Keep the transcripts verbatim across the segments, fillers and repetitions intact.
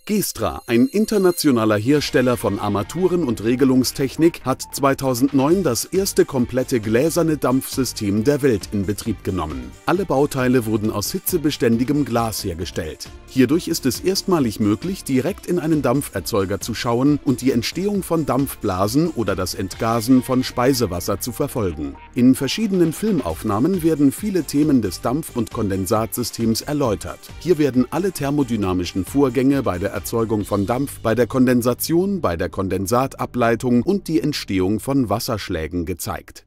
Gestra, ein internationaler Hersteller von Armaturen und Regelungstechnik, hat zweitausendneun das erste komplette gläserne Dampfsystem der Welt in Betrieb genommen. Alle Bauteile wurden aus hitzebeständigem Glas hergestellt. Hierdurch ist es erstmalig möglich, direkt in einen Dampferzeuger zu schauen und die Entstehung von Dampfblasen oder das Entgasen von Speisewasser zu verfolgen. In verschiedenen Filmaufnahmen werden viele Themen des Dampf- und Kondensatsystems erläutert. Hier werden alle thermodynamischen Vorgänge bei der Erzeugung von Dampf, bei der Kondensation, bei der Kondensatableitung und die Entstehung von Wasserschlägen gezeigt.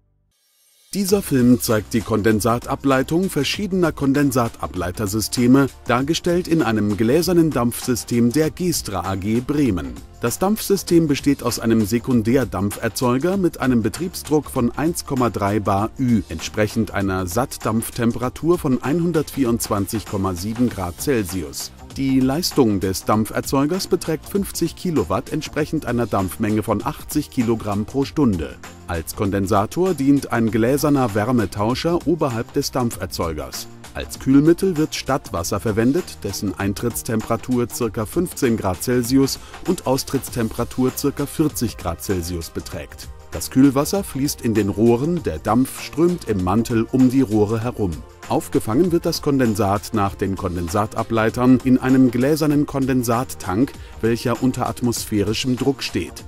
Dieser Film zeigt die Kondensatableitung verschiedener Kondensatableitersysteme, dargestellt in einem gläsernen Dampfsystem der Gestra A G Bremen. Das Dampfsystem besteht aus einem Sekundärdampferzeuger mit einem Betriebsdruck von eins Komma drei bar Ü, entsprechend einer Sattdampftemperatur von hundertvierundzwanzig Komma sieben Grad Celsius. Die Leistung des Dampferzeugers beträgt fünfzig Kilowatt, entsprechend einer Dampfmenge von achtzig Kilogramm pro Stunde. Als Kondensator dient ein gläserner Wärmetauscher oberhalb des Dampferzeugers. Als Kühlmittel wird Stadtwasser verwendet, dessen Eintrittstemperatur ca. fünfzehn Grad Celsius und Austrittstemperatur ca. vierzig Grad Celsius beträgt. Das Kühlwasser fließt in den Rohren, der Dampf strömt im Mantel um die Rohre herum. Aufgefangen wird das Kondensat nach den Kondensatableitern in einem gläsernen Kondensattank, welcher unter atmosphärischem Druck steht.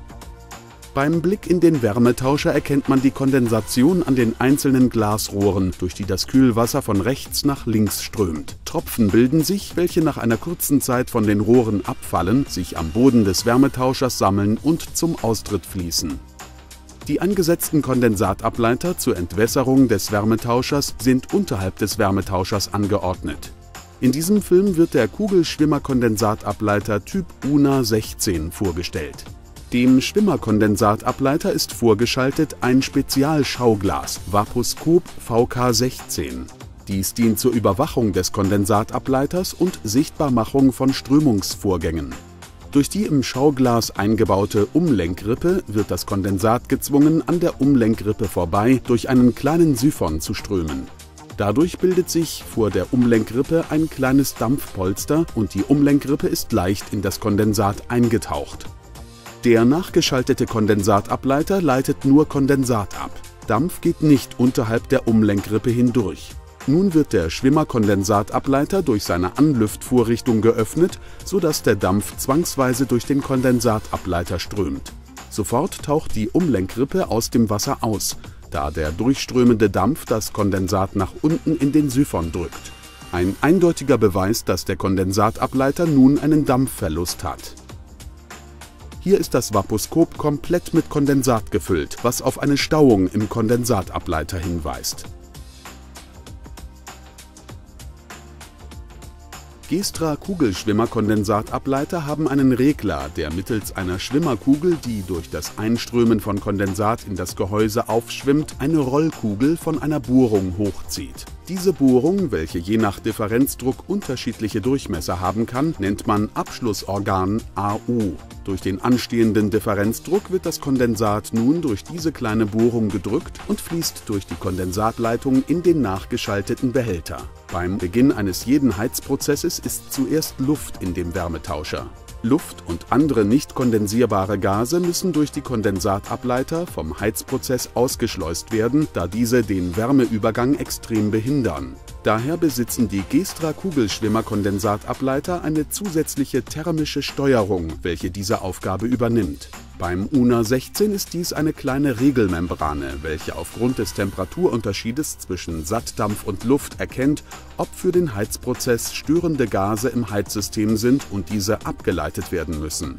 Beim Blick in den Wärmetauscher erkennt man die Kondensation an den einzelnen Glasrohren, durch die das Kühlwasser von rechts nach links strömt. Tropfen bilden sich, welche nach einer kurzen Zeit von den Rohren abfallen, sich am Boden des Wärmetauschers sammeln und zum Austritt fließen. Die eingesetzten Kondensatableiter zur Entwässerung des Wärmetauschers sind unterhalb des Wärmetauschers angeordnet. In diesem Film wird der Kugelschwimmerkondensatableiter Typ U N A sechzehn vorgestellt. Dem Schwimmerkondensatableiter ist vorgeschaltet ein Spezialschauglas Vaposkop V K sechzehn. Dies dient zur Überwachung des Kondensatableiters und Sichtbarmachung von Strömungsvorgängen. Durch die im Schauglas eingebaute Umlenkrippe wird das Kondensat gezwungen, an der Umlenkrippe vorbei durch einen kleinen Siphon zu strömen. Dadurch bildet sich vor der Umlenkrippe ein kleines Dampfpolster und die Umlenkrippe ist leicht in das Kondensat eingetaucht. Der nachgeschaltete Kondensatableiter leitet nur Kondensat ab. Dampf geht nicht unterhalb der Umlenkrippe hindurch. Nun wird der Schwimmerkondensatableiter durch seine Anlüftvorrichtung geöffnet, sodass der Dampf zwangsweise durch den Kondensatableiter strömt. Sofort taucht die Umlenkrippe aus dem Wasser aus, da der durchströmende Dampf das Kondensat nach unten in den Siphon drückt. Ein eindeutiger Beweis, dass der Kondensatableiter nun einen Dampfverlust hat. Hier ist das Vaposkop komplett mit Kondensat gefüllt, was auf eine Stauung im Kondensatableiter hinweist. Gestra Kugelschwimmerkondensatableiter haben einen Regler, der mittels einer Schwimmerkugel, die durch das Einströmen von Kondensat in das Gehäuse aufschwimmt, eine Rollkugel von einer Bohrung hochzieht. Diese Bohrung, welche je nach Differenzdruck unterschiedliche Durchmesser haben kann, nennt man Abschlussorgan A U. Durch den anstehenden Differenzdruck wird das Kondensat nun durch diese kleine Bohrung gedrückt und fließt durch die Kondensatleitung in den nachgeschalteten Behälter. Beim Beginn eines jeden Heizprozesses ist zuerst Luft in dem Wärmetauscher. Luft und andere nicht kondensierbare Gase müssen durch die Kondensatableiter vom Heizprozess ausgeschleust werden, da diese den Wärmeübergang extrem behindern. Daher besitzen die Gestra Kugelschwimmerkondensatableiter eine zusätzliche thermische Steuerung, welche diese Aufgabe übernimmt. Beim U N A sechzehn ist dies eine kleine Regelmembrane, welche aufgrund des Temperaturunterschiedes zwischen Sattdampf und Luft erkennt, ob für den Heizprozess störende Gase im Heizsystem sind und diese abgeleitet werden müssen.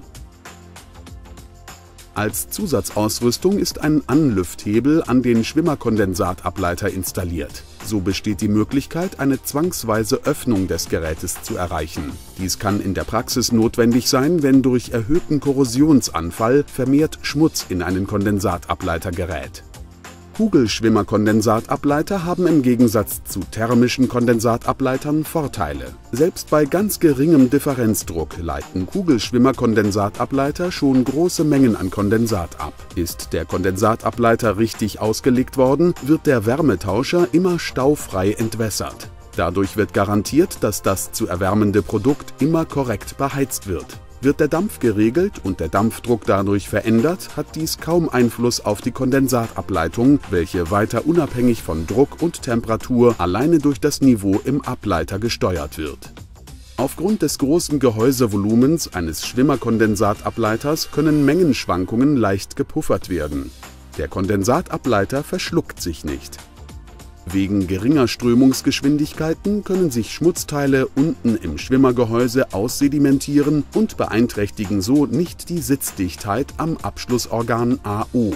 Als Zusatzausrüstung ist ein Anlüfthebel an den Schwimmerkondensatableiter installiert. So besteht die Möglichkeit, eine zwangsweise Öffnung des Gerätes zu erreichen. Dies kann in der Praxis notwendig sein, wenn durch erhöhten Korrosionsanfall vermehrt Schmutz in einen Kondensatableiter gerät. Kugelschwimmerkondensatableiter haben im Gegensatz zu thermischen Kondensatableitern Vorteile. Selbst bei ganz geringem Differenzdruck leiten Kugelschwimmerkondensatableiter schon große Mengen an Kondensat ab. Ist der Kondensatableiter richtig ausgelegt worden, wird der Wärmetauscher immer staufrei entwässert. Dadurch wird garantiert, dass das zu erwärmende Produkt immer korrekt beheizt wird. Wird der Dampf geregelt und der Dampfdruck dadurch verändert, hat dies kaum Einfluss auf die Kondensatableitung, welche weiter unabhängig von Druck und Temperatur alleine durch das Niveau im Ableiter gesteuert wird. Aufgrund des großen Gehäusevolumens eines Schwimmerkondensatableiters können Mengenschwankungen leicht gepuffert werden. Der Kondensatableiter verschluckt sich nicht. Wegen geringer Strömungsgeschwindigkeiten können sich Schmutzteile unten im Schwimmergehäuse aussedimentieren und beeinträchtigen so nicht die Sitzdichtheit am Abschlussorgan A O.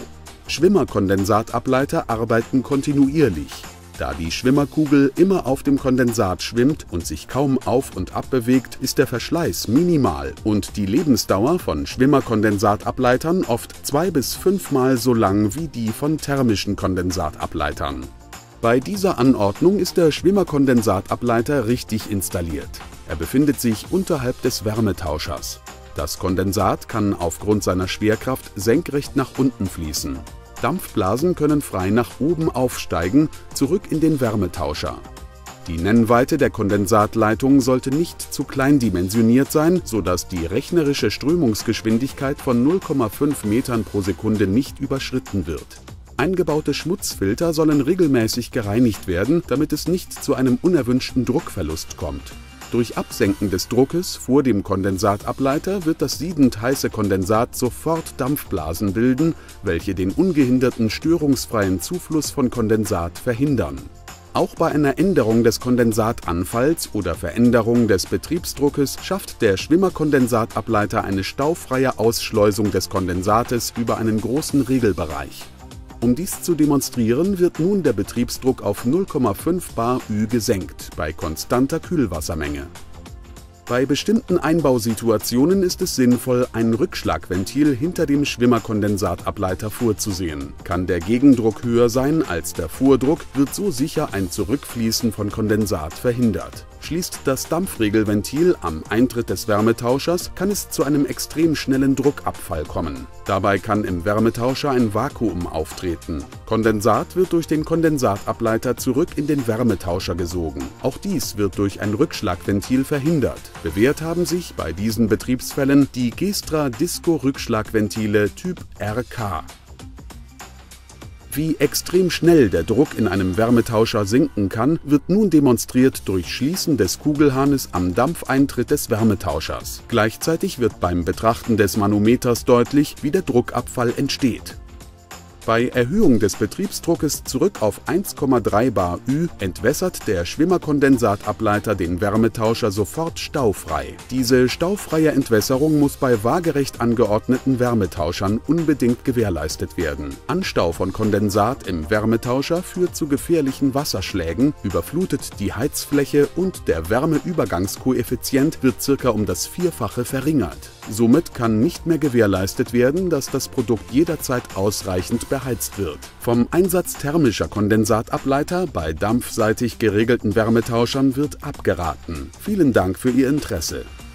Schwimmerkondensatableiter arbeiten kontinuierlich. Da die Schwimmerkugel immer auf dem Kondensat schwimmt und sich kaum auf- und abbewegt, ist der Verschleiß minimal und die Lebensdauer von Schwimmerkondensatableitern oft zwei- bis fünfmal so lang wie die von thermischen Kondensatableitern. Bei dieser Anordnung ist der Schwimmerkondensatableiter richtig installiert. Er befindet sich unterhalb des Wärmetauschers. Das Kondensat kann aufgrund seiner Schwerkraft senkrecht nach unten fließen. Dampfblasen können frei nach oben aufsteigen, zurück in den Wärmetauscher. Die Nennweite der Kondensatleitung sollte nicht zu klein dimensioniert sein, sodass die rechnerische Strömungsgeschwindigkeit von null Komma fünf Metern pro Sekunde nicht überschritten wird. Eingebaute Schmutzfilter sollen regelmäßig gereinigt werden, damit es nicht zu einem unerwünschten Druckverlust kommt. Durch Absenken des Druckes vor dem Kondensatableiter wird das siedend heiße Kondensat sofort Dampfblasen bilden, welche den ungehinderten störungsfreien Zufluss von Kondensat verhindern. Auch bei einer Änderung des Kondensatanfalls oder Veränderung des Betriebsdruckes schafft der Schwimmerkondensatableiter eine staufreie Ausschleusung des Kondensates über einen großen Regelbereich. Um dies zu demonstrieren, wird nun der Betriebsdruck auf null Komma fünf bar Ü gesenkt, bei konstanter Kühlwassermenge. Bei bestimmten Einbausituationen ist es sinnvoll, ein Rückschlagventil hinter dem Schwimmerkondensatableiter vorzusehen. Kann der Gegendruck höher sein als der Vordruck, wird so sicher ein Zurückfließen von Kondensat verhindert. Schließt das Dampfregelventil am Eintritt des Wärmetauschers, kann es zu einem extrem schnellen Druckabfall kommen. Dabei kann im Wärmetauscher ein Vakuum auftreten. Kondensat wird durch den Kondensatableiter zurück in den Wärmetauscher gesogen. Auch dies wird durch ein Rückschlagventil verhindert. Bewährt haben sich bei diesen Betriebsfällen die Gestra Disco-Rückschlagventile Typ R K. Wie extrem schnell der Druck in einem Wärmetauscher sinken kann, wird nun demonstriert durch Schließen des Kugelhahnes am Dampfeintritt des Wärmetauschers. Gleichzeitig wird beim Betrachten des Manometers deutlich, wie der Druckabfall entsteht. Bei Erhöhung des Betriebsdruckes zurück auf eins Komma drei bar Ü entwässert der Schwimmerkondensatableiter den Wärmetauscher sofort staufrei. Diese staufreie Entwässerung muss bei waagerecht angeordneten Wärmetauschern unbedingt gewährleistet werden. Anstau von Kondensat im Wärmetauscher führt zu gefährlichen Wasserschlägen, überflutet die Heizfläche und der Wärmeübergangskoeffizient wird circa um das Vierfache verringert. Somit kann nicht mehr gewährleistet werden, dass das Produkt jederzeit ausreichend beheizt wird. Vom Einsatz thermischer Kondensatableiter bei dampfseitig geregelten Wärmetauschern wird abgeraten. Vielen Dank für Ihr Interesse.